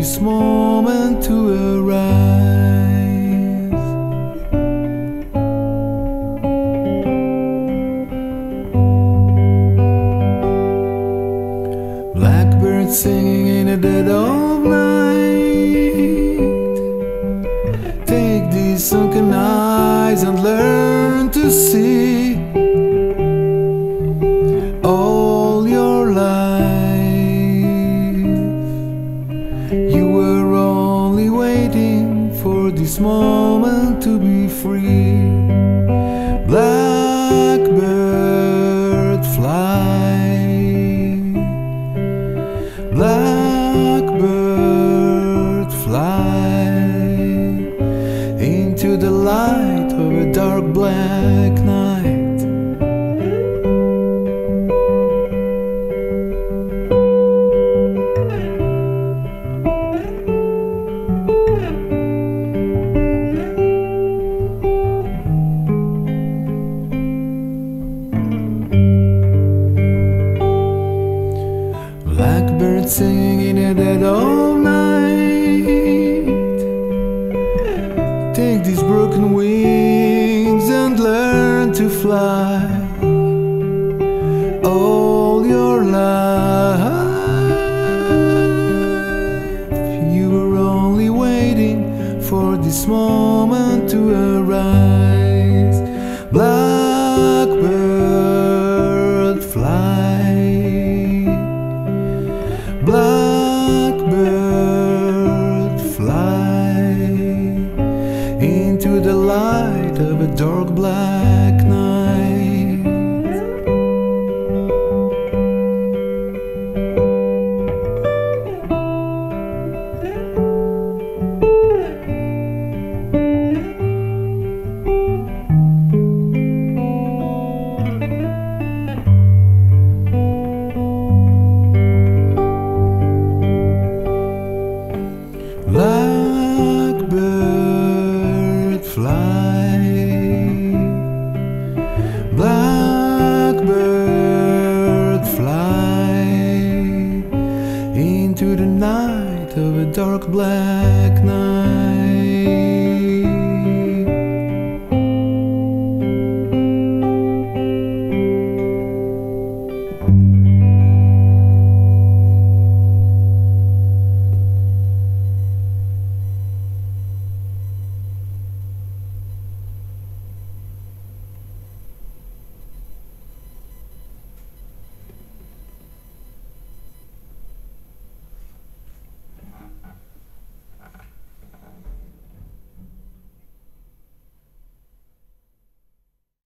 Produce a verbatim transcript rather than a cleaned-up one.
this moment to arise. Blackbird singing in the dead of night. Take these sunken eyes and learn to see all your life. You were only waiting for this moment to be free. Blackbird fly, blackbird fly into the light of a dark black night. Blackbird singing in the dead of night. Take these broken wings and learn to fly all your life. You were only waiting for this moment to arise. Blackbird fly, blackbird fly into the light of a dark black night. Blackbird fly, blackbird fly into the night of a dark black night.